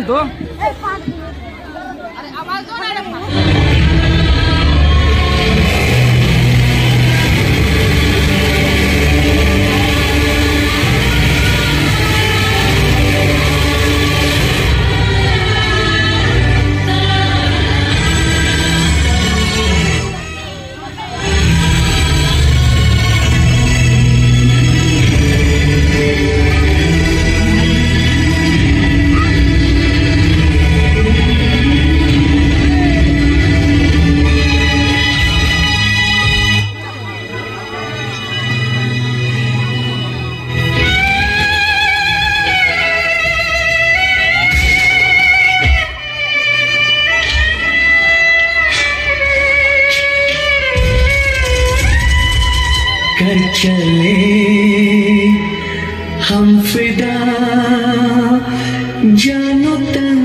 दो। अरे आवाज दो ना। कर चले हम फिदा जानो तन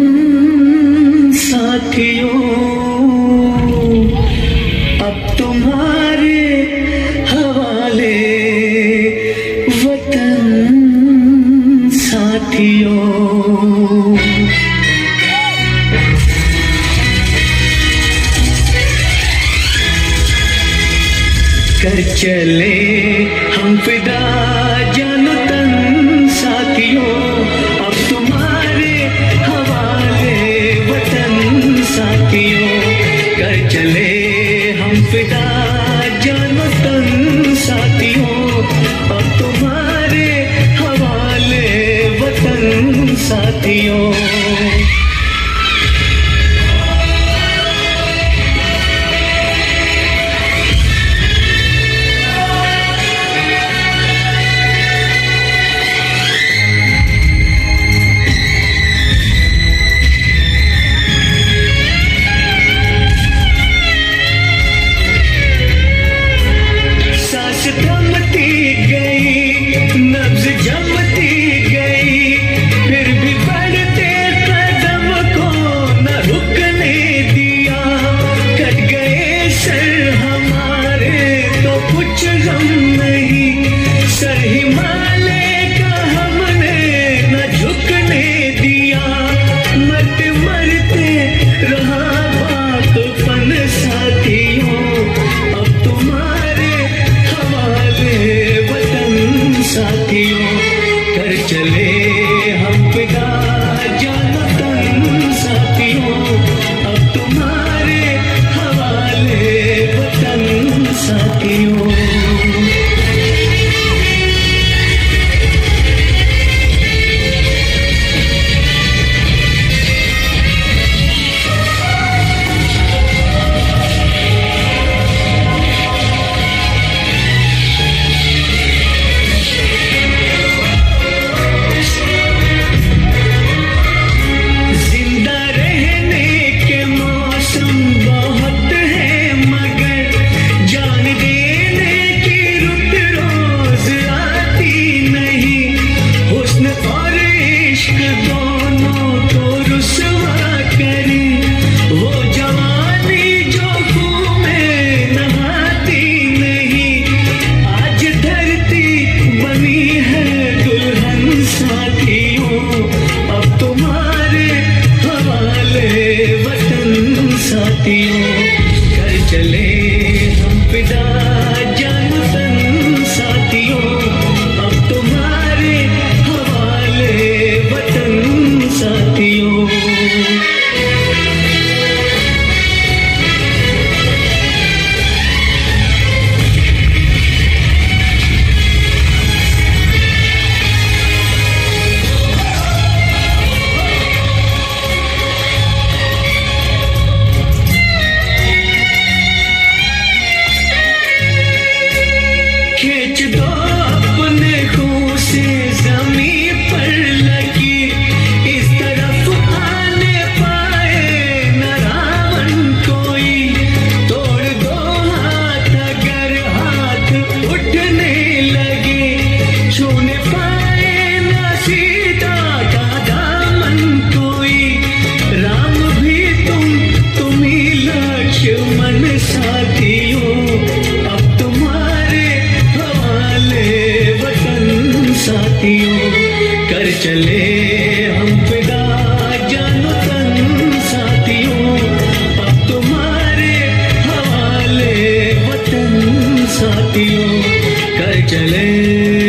साथियों, अब तुम्हारे हवाले वतन साथियों। कर चले हम फिदा जानो तन साथियों, अब तुम्हारे हवाले वतन साथियों। कर चले हम फिदा जानो तन साथियों, अब तुम्हारे हवाले वतन साथियों। थमती गई, नब्ज जमती गई, फिर भी बढ़ते कदम को न रुकने दिया। कट गए सर हमारे तो कुछ गम नहीं, सर हिमालय का हमने न झुकने दिया। मरते मरते रहा बाकपन साथियों, अब तुम्हारे वतन साथियों। कर चले हम फिदा जानो तन साथियों, अब तुम्हारे हवाले वतन साथियों। कर चले हम फिदा जानो तन साथियों, अब तुम्हारे हवाले वतन साथियों। चले।